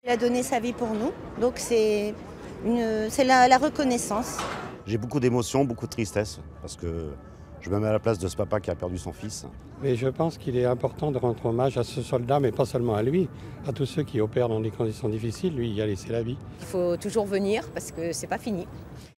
Il a donné sa vie pour nous, donc c'est la reconnaissance. J'ai beaucoup d'émotions, beaucoup de tristesse, parce que je me mets à la place de ce papa qui a perdu son fils. Mais je pense qu'il est important de rendre hommage à ce soldat, mais pas seulement à lui, à tous ceux qui opèrent dans des conditions difficiles. Lui, il a laissé la vie. Il faut toujours venir parce que c'est pas fini.